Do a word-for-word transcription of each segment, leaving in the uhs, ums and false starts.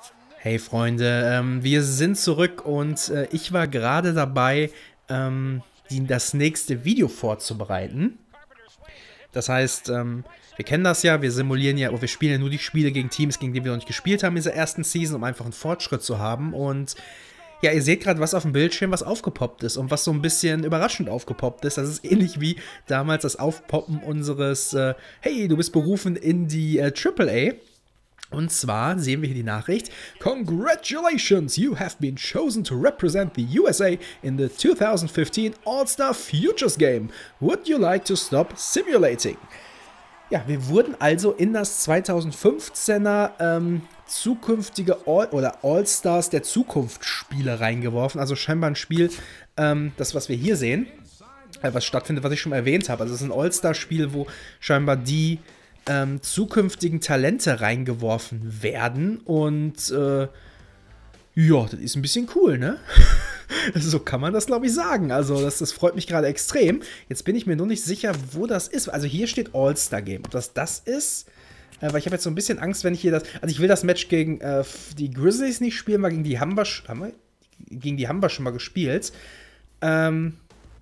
Hey Freunde, ähm, wir sind zurück und äh, ich war gerade dabei, ähm, die, das nächste Video vorzubereiten. Das heißt, ähm, wir kennen das ja, wir simulieren ja, oder wir spielen ja nur die Spiele gegen Teams, gegen die wir noch nicht gespielt haben in dieser ersten Season, um einfach einen Fortschritt zu haben. Und ja, ihr seht gerade, was auf dem Bildschirm, was aufgepoppt ist und was so ein bisschen überraschend aufgepoppt ist. Das ist ähnlich wie damals das Aufpoppen unseres, äh, hey, du bist berufen in die äh, Triple A. Und zwar sehen wir hier die Nachricht: Congratulations, you have been chosen to represent the U S A in the twenty fifteen All-Star Futures Game. Would you like to stop simulating? Ja, wir wurden also in das zweitausendfünfzehner ähm, zukünftige All- oder All-Stars der Zukunftsspiele reingeworfen. Also scheinbar ein Spiel, ähm, das, was wir hier sehen, äh, was stattfindet, was ich schon mal erwähnt habe. Also es ist ein All-Star-Spiel, wo scheinbar die Ähm, zukünftigen Talente reingeworfen werden und äh, ja, das ist ein bisschen cool, ne? So kann man das, glaube ich, sagen. Also das, das freut mich gerade extrem. Jetzt bin ich mir nur nicht sicher, wo das ist. Also hier steht All-Star-Game. Ob das das ist? Äh, weil ich habe jetzt so ein bisschen Angst, wenn ich hier das... Also ich will das Match gegen äh, die Grizzlies nicht spielen, weil gegen die haben wir, haben wir gegen die haben wir schon mal gespielt. Ähm...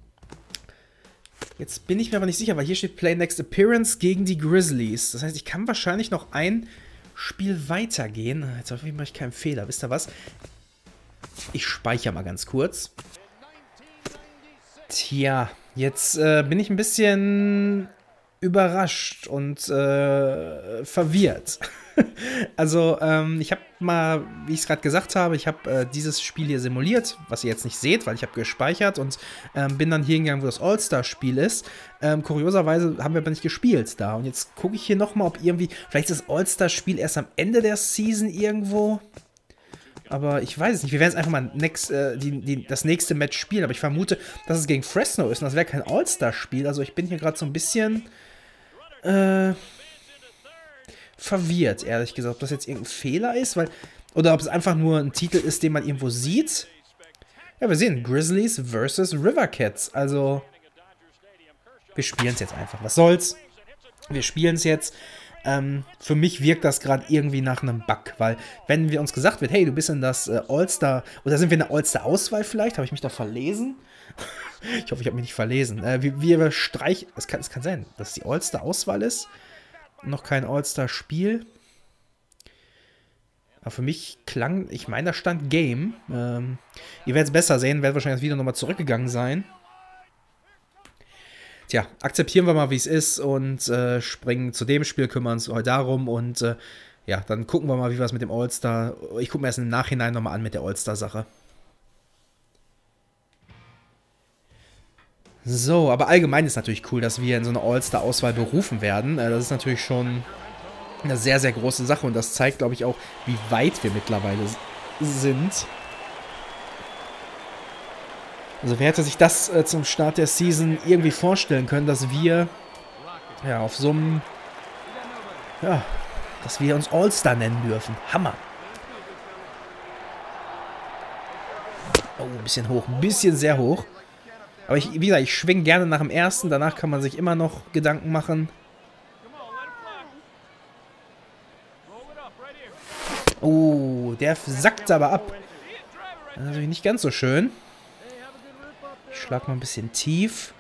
Jetzt bin ich mir aber nicht sicher, weil hier steht Play Next Appearance gegen die Grizzlies. Das heißt, ich kann wahrscheinlich noch ein Spiel weitergehen. Jetzt hoffe ich, mache ich keinen Fehler. Wisst ihr was? Ich speichere mal ganz kurz. Tja, jetzt äh, bin ich ein bisschen überrascht und äh, verwirrt. Also, ähm, ich habe mal, wie ich es gerade gesagt habe, ich habe äh, dieses Spiel hier simuliert, was ihr jetzt nicht seht, weil ich habe gespeichert und ähm, bin dann hier hingegangen, wo das All-Star-Spiel ist. Ähm, kurioserweise haben wir aber nicht gespielt da. Und jetzt gucke ich hier nochmal, ob irgendwie, vielleicht ist das All-Star-Spiel erst am Ende der Season irgendwo. Aber ich weiß es nicht. Wir werden jetzt einfach mal next, äh, die, die, das nächste Match spielen. Aber ich vermute, dass es gegen Fresno ist und das wäre kein All-Star-Spiel. Also ich bin hier gerade so ein bisschen äh, verwirrt, ehrlich gesagt. Ob das jetzt irgendein Fehler ist, weil, oder ob es einfach nur ein Titel ist, den man irgendwo sieht. Ja, wir sehen Grizzlies versus River Cats. Also, wir spielen es jetzt einfach. Was soll's? Wir spielen es jetzt. Ähm, für mich wirkt das gerade irgendwie nach einem Bug, weil wenn wir uns gesagt wird, hey, du bist in das äh, All-Star, oder sind wir in der All-Star-Auswahl vielleicht? Habe ich mich da verlesen? Ich hoffe, ich habe mich nicht verlesen. Äh, wir, wir streichen, es kann, es kann sein, dass es die All-Star-Auswahl ist. Noch kein All-Star-Spiel. Aber für mich klang, ich meine, da stand Game. Ähm, ihr werdet es besser sehen, werdet wahrscheinlich das Video nochmal zurückgegangen sein. Tja, akzeptieren wir mal, wie es ist und äh, springen zu dem Spiel, kümmern uns heute darum und äh, ja, dann gucken wir mal, wie wir es mit dem All-Star, ich gucke mir erst im Nachhinein nochmal an mit der All-Star-Sache. So, aber allgemein ist natürlich cool, dass wir in so eine All-Star-Auswahl berufen werden. Äh, das ist natürlich schon eine sehr, sehr große Sache und das zeigt, glaube ich, auch, wie weit wir mittlerweile sind. Also wer hätte sich das äh, zum Start der Season irgendwie vorstellen können, dass wir ja auf so einem, ja, dass wir uns All-Star nennen dürfen. Hammer. Oh, ein bisschen hoch, ein bisschen sehr hoch. Aber ich, wie gesagt, ich schwinge gerne nach dem ersten, danach kann man sich immer noch Gedanken machen. Oh, der sackt aber ab. Das ist natürlich nicht ganz so schön. Ich schlag mal ein bisschen tief.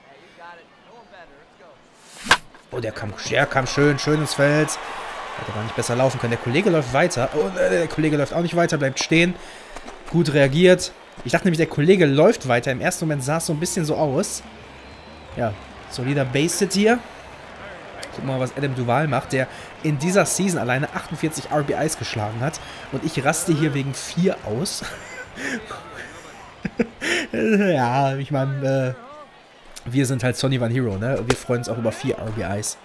Oh, der kam, der kam schön, schön ins Feld. Hätte aber nicht besser laufen können. Der Kollege läuft weiter. Oh, der Kollege läuft auch nicht weiter, bleibt stehen. Gut reagiert. Ich dachte nämlich, der Kollege läuft weiter. Im ersten Moment sah es so ein bisschen so aus. Ja, solider Base-Hit hier. Gucken wir mal, was Adam Duval macht, der in dieser Season alleine achtundvierzig R B Is geschlagen hat. Und ich raste hier wegen vier aus. Ja, ich meine, äh, wir sind halt Sonny Van Hero, ne? Wir freuen uns auch über vier R B Is.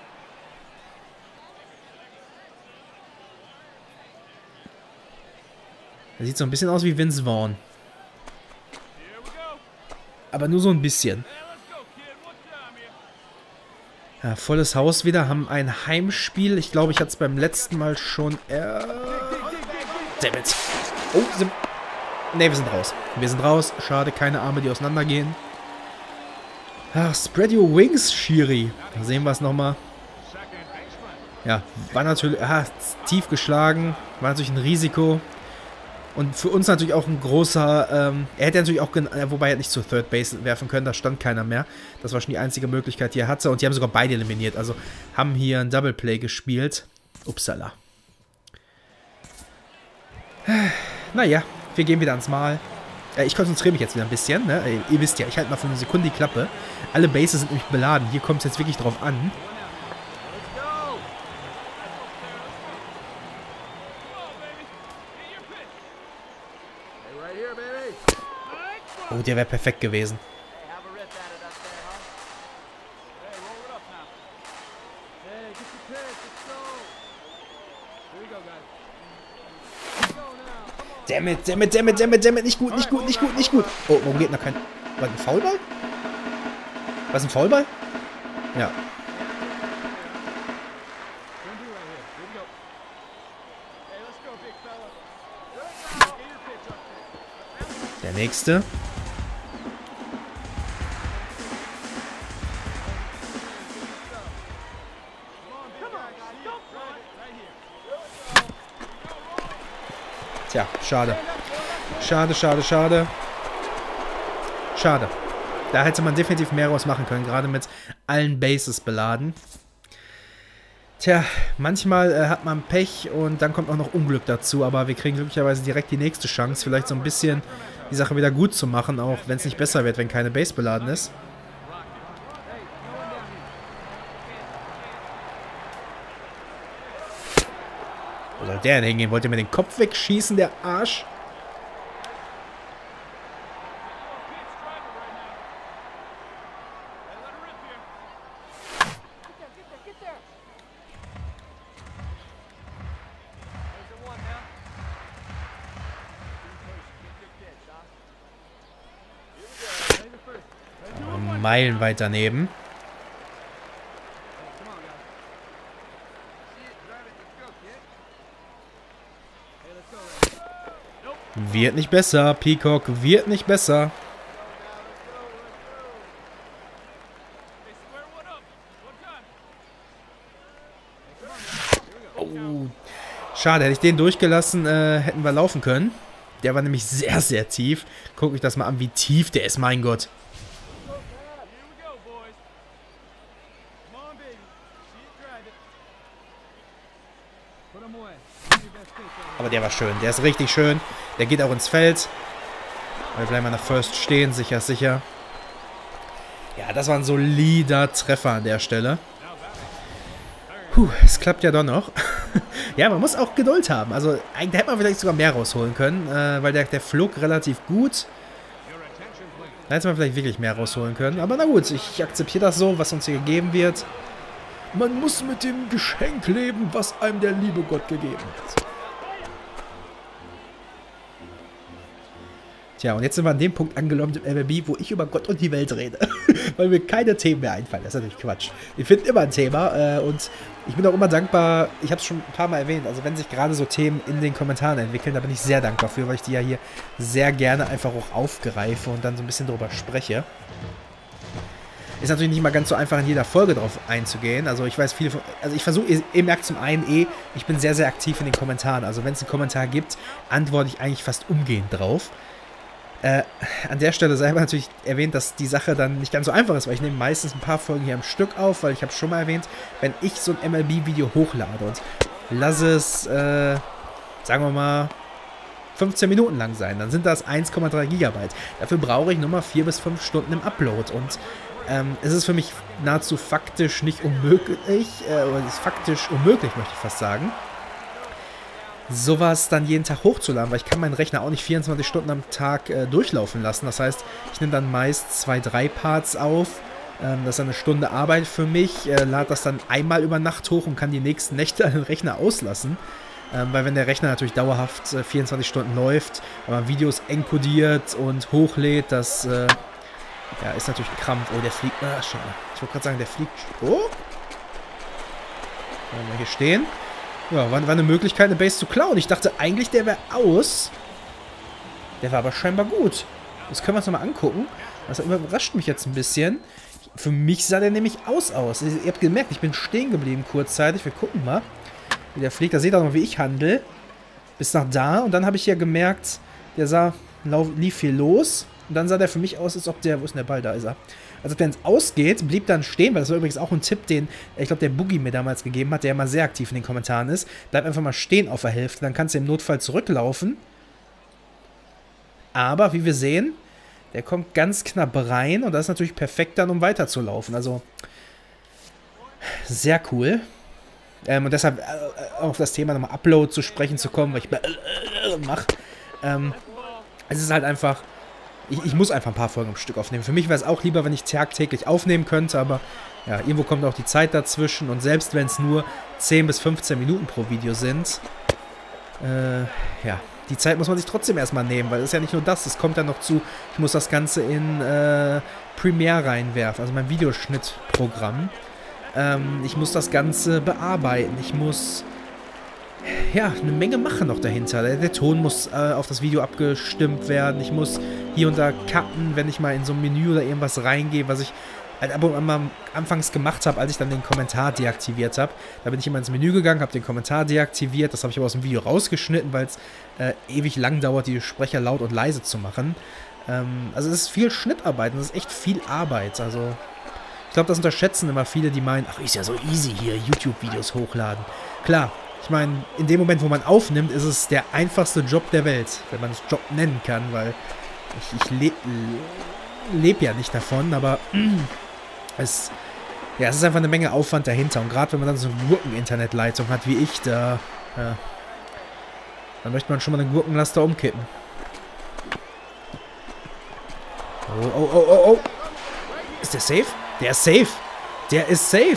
Er sieht so ein bisschen aus wie Vince Vaughn. Aber nur so ein bisschen. Ja, volles Haus wieder, haben ein Heimspiel. Ich glaube, ich hatte es beim letzten Mal schon... Äh, Dammit. Oh, sind... Ne, wir sind raus. Wir sind raus. Schade, keine Arme, die auseinandergehen. Ach, spread your wings, Shiri. Da sehen wir es nochmal. Ja, war natürlich aha, tief geschlagen, war natürlich ein Risiko. Und für uns natürlich auch ein großer, ähm, er hätte natürlich auch, wobei er nicht zur Third Base werfen können, da stand keiner mehr. Das war schon die einzige Möglichkeit, die er hatte. Und die haben sogar beide eliminiert, also haben hier ein Double Play gespielt. Upsala. Naja, wir gehen wieder ans Mal. Äh, ich konzentriere mich jetzt wieder ein bisschen, ne? Ihr wisst ja, ich halte mal für eine Sekunde die Klappe. Alle Bases sind nämlich beladen, hier kommt es jetzt wirklich drauf an. Oh, der wäre perfekt gewesen. Dammit, dammit, dammit, dammit, dammit, nicht gut, nicht gut, nicht gut, nicht gut. Oh, warum geht noch kein... Was, ein Foulball? Was, ein Foulball? Ja. Der nächste. Tja, schade. Schade, schade, schade. Schade. Da hätte man definitiv mehr raus machen können, gerade mit allen Bases beladen. Tja, manchmal äh, hat man Pech und dann kommt auch noch Unglück dazu, aber wir kriegen glücklicherweise direkt die nächste Chance, vielleicht so ein bisschen die Sache wieder gut zu machen, auch wenn es nicht besser wird, wenn keine Base beladen ist. Wo soll der denn hingehen? Wollt ihr mir den Kopf wegschießen, der Arsch? Meilenweit daneben. Wird nicht besser. Peacock wird nicht besser. Oh. Schade, hätte ich den durchgelassen, äh, hätten wir laufen können. Der war nämlich sehr, sehr tief. Guckt euch das mal an, wie tief der ist, mein Gott. Aber der war schön. Der ist richtig schön. Der geht auch ins Feld. Wir bleiben an der First stehen. Sicher, sicher. Ja, das war ein solider Treffer an der Stelle. Puh, es klappt ja doch noch. Ja, man muss auch Geduld haben. Also, da hätte man vielleicht sogar mehr rausholen können, äh, weil der, der flog relativ gut. Da hätte man vielleicht wirklich mehr rausholen können. Aber na gut, ich akzeptiere das so, was uns hier gegeben wird. Man muss mit dem Geschenk leben, was einem der liebe Gott gegeben hat. Tja, und jetzt sind wir an dem Punkt angelangt im M M B, wo ich über Gott und die Welt rede. Weil mir keine Themen mehr einfallen. Das ist natürlich Quatsch. Wir finden immer ein Thema äh, und ich bin auch immer dankbar, ich habe es schon ein paar Mal erwähnt, also wenn sich gerade so Themen in den Kommentaren entwickeln, da bin ich sehr dankbar für, weil ich die ja hier sehr gerne einfach auch aufgreife und dann so ein bisschen drüber spreche. Ist natürlich nicht mal ganz so einfach, in jeder Folge drauf einzugehen. Also ich weiß viele von, also ich versuche, ihr, ihr merkt zum einen eh, ich bin sehr, sehr aktiv in den Kommentaren. Also wenn es einen Kommentar gibt, antworte ich eigentlich fast umgehend drauf. Äh, an der Stelle sei aber natürlich erwähnt, dass die Sache dann nicht ganz so einfach ist, weil ich nehme meistens ein paar Folgen hier am Stück auf, weil ich habe schon mal erwähnt, wenn ich so ein M L B-Video hochlade und lasse es, äh, sagen wir mal, fünfzehn Minuten lang sein, dann sind das eins Komma drei Gigabyte. Dafür brauche ich nur mal vier bis fünf Stunden im Upload und ähm, es ist für mich nahezu faktisch nicht unmöglich, äh, oder es ist faktisch unmöglich, möchte ich fast sagen, sowas dann jeden Tag hochzuladen, weil ich kann meinen Rechner auch nicht vierundzwanzig Stunden am Tag äh, durchlaufen lassen. Das heißt, ich nehme dann meist zwei, drei Parts auf. Ähm, das ist eine Stunde Arbeit für mich. Äh, lade das dann einmal über Nacht hoch und kann die nächsten Nächte an den Rechner auslassen. Ähm, weil wenn der Rechner natürlich dauerhaft äh, vierundzwanzig Stunden läuft, aber Videos encodiert und hochlädt, das äh, ja, ist natürlich ein Krampf. Oh, der fliegt. Ah, schade. Ich wollte gerade sagen, der fliegt. Oh! Wollen wir hier stehen? Ja, war, war eine Möglichkeit, eine Base zu klauen. Ich dachte eigentlich, der wäre aus. Der war aber scheinbar gut. Das können wir uns nochmal angucken. Das überrascht mich jetzt ein bisschen. Für mich sah der nämlich aus aus. Ihr habt gemerkt, ich bin stehen geblieben kurzzeitig. Wir gucken mal, wie der fliegt. Da seht ihr auch noch, wie ich handle. Bis nach da. Und dann habe ich ja gemerkt, der sah, lief viel los. Und dann sah der für mich aus, als ob der... Wo ist denn der Ball? Da ist er. Als ob der ins Ausgeht, blieb dann stehen, weil das war übrigens auch ein Tipp, den, ich glaube, der Boogie mir damals gegeben hat, der immer sehr aktiv in den Kommentaren ist. Bleib einfach mal stehen auf der Hälfte, dann kannst du im Notfall zurücklaufen. Aber, wie wir sehen, der kommt ganz knapp rein und das ist natürlich perfekt dann, um weiterzulaufen. Also, sehr cool. Ähm, und deshalb äh, auf das Thema nochmal Upload zu sprechen zu kommen, weil ich äh, äh, mache. Ähm, es ist halt einfach... Ich, ich muss einfach ein paar Folgen am Stück aufnehmen. Für mich wäre es auch lieber, wenn ich tagtäglich aufnehmen könnte, aber ja, irgendwo kommt auch die Zeit dazwischen und selbst wenn es nur zehn bis fünfzehn Minuten pro Video sind, äh, ja, die Zeit muss man sich trotzdem erstmal nehmen, weil es ist ja nicht nur das, es kommt dann noch zu, ich muss das Ganze in äh, Premiere reinwerfen, also mein Videoschnittprogramm. Ähm, ich muss das Ganze bearbeiten, ich muss... Ja, eine Menge machen noch dahinter. Der, der Ton muss äh, auf das Video abgestimmt werden. Ich muss hier und da cutten, wenn ich mal in so ein Menü oder irgendwas reingehe, was ich halt ab und an mal anfangs gemacht habe, als ich dann den Kommentar deaktiviert habe. Da bin ich immer ins Menü gegangen, habe den Kommentar deaktiviert. Das habe ich aber aus dem Video rausgeschnitten, weil es äh, ewig lang dauert, die Sprecher laut und leise zu machen. Ähm, also es ist viel Schnittarbeit und es ist echt viel Arbeit. Also ich glaube, das unterschätzen immer viele, die meinen, ach, ist ja so easy hier, YouTube-Videos hochladen. Klar. Ich meine, in dem Moment, wo man aufnimmt, ist es der einfachste Job der Welt, wenn man es Job nennen kann, weil ich, ich lebe leb ja nicht davon, aber es, ja, es ist einfach eine Menge Aufwand dahinter. Und gerade wenn man dann so eine Gurken-Internetleitung hat wie ich, da, ja, dann möchte man schon mal eine Gurkenlaster umkippen. Oh, oh, oh, oh, oh. Ist der safe? Der ist safe. Der ist safe.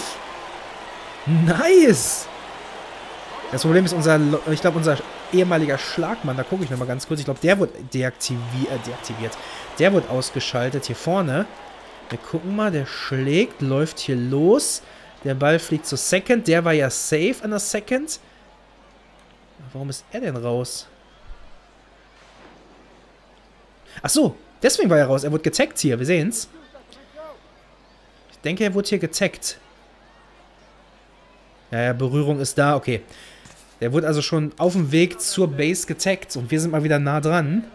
Nice. Das Problem ist, unser, ich glaube, unser ehemaliger Schlagmann, da gucke ich nochmal ganz kurz, ich glaube, der wurde deaktiviert, äh, deaktiviert. Der wurde ausgeschaltet hier vorne. Wir gucken mal, der schlägt, läuft hier los. Der Ball fliegt zur Second. Der war ja safe an der Second. Warum ist er denn raus? Ach so, deswegen war er raus. Er wurde getaggt hier, wir sehen's. Ich denke, er wurde hier getaggt. Ja, ja, Berührung ist da, okay. Der wurde also schon auf dem Weg zur Base getaggt und wir sind mal wieder nah dran.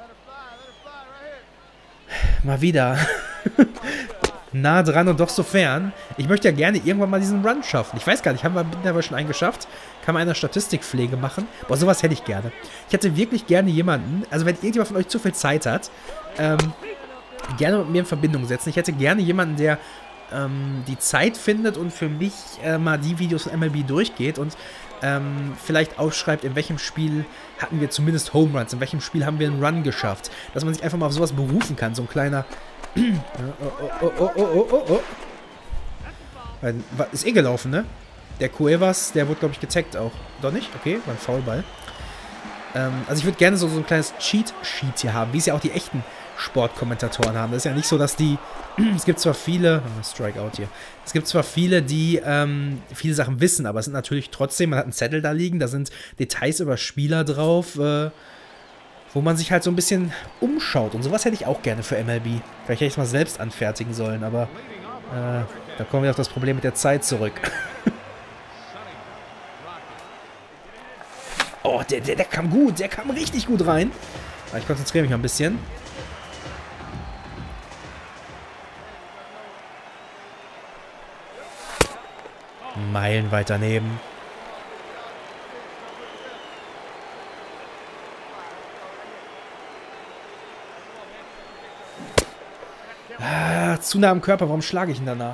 Mal wieder. Nah dran und doch so fern. Ich möchte ja gerne irgendwann mal diesen Run schaffen. Ich weiß gar nicht, haben wir mittlerweile schon einen geschafft? Kann man eine Statistikpflege machen? Boah, sowas hätte ich gerne. Ich hätte wirklich gerne jemanden, also wenn irgendjemand von euch zu viel Zeit hat, ähm, gerne mit mir in Verbindung setzen. Ich hätte gerne jemanden, der ähm, die Zeit findet und für mich äh, mal die Videos von M L B durchgeht und ähm, vielleicht aufschreibt, in welchem Spiel hatten wir zumindest Home Runs, in welchem Spiel haben wir einen Run geschafft. Dass man sich einfach mal auf sowas berufen kann, so ein kleiner... oh, oh, oh, oh, oh, oh. Ist eh gelaufen, ne? Der Cuevas, der wurde, glaube ich, getaggt auch. Doch nicht? Okay, war ein Foulball. Ähm, also ich würde gerne so, so ein kleines Cheat-Sheet hier haben, wie es ja auch die echten Sportkommentatoren haben. Das ist ja nicht so, dass die... Es gibt zwar viele... Oh, Strikeout hier. Es gibt zwar viele, die ähm, viele Sachen wissen, aber es sind natürlich trotzdem... Man hat einen Zettel da liegen, da sind Details über Spieler drauf, äh, wo man sich halt so ein bisschen umschaut. Und sowas hätte ich auch gerne für M L B. Vielleicht hätte ich es mal selbst anfertigen sollen, aber äh, da kommen wir auf das Problem mit der Zeit zurück. Oh, der, der, der kam gut. Der kam richtig gut rein. Aber ich konzentriere mich mal ein bisschen. Meilenweit daneben. Ah, zu nah am Körper. Warum schlage ich ihn danach?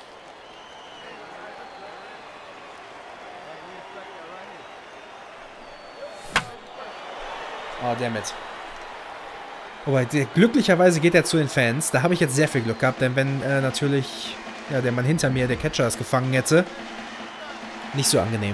Oh, dammit. Aber der, glücklicherweise geht er zu den Fans. Da habe ich jetzt sehr viel Glück gehabt, denn wenn äh, natürlich ja, der Mann hinter mir, der Catcher, das gefangen hätte, nicht so angenehm.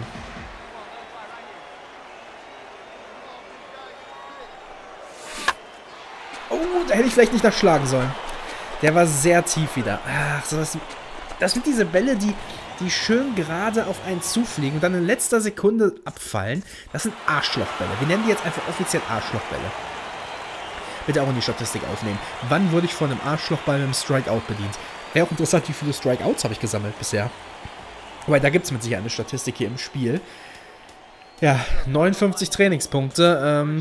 Oh, da hätte ich vielleicht nicht nachschlagen sollen. Der war sehr tief wieder. Ach, so das, das sind diese Bälle, die, die schön gerade auf einen zufliegen und dann in letzter Sekunde abfallen. Das sind Arschlochbälle. Wir nennen die jetzt einfach offiziell Arschlochbälle. Bitte auch in die Statistik aufnehmen. Wann wurde ich von einem Arschlochball mit einem Strikeout bedient? Wäre auch interessant, wie viele Strikeouts habe ich gesammelt bisher. Wobei, da gibt es mit Sicherheit eine Statistik hier im Spiel. Ja, neunundfünfzig Trainingspunkte. Ähm,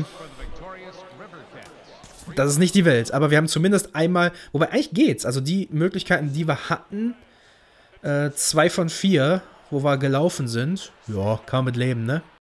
das ist nicht die Welt. Aber wir haben zumindest einmal... Wobei, eigentlich geht's. Also die Möglichkeiten, die wir hatten, äh, zwei von vier, wo wir gelaufen sind, ja, kann man mit leben, ne?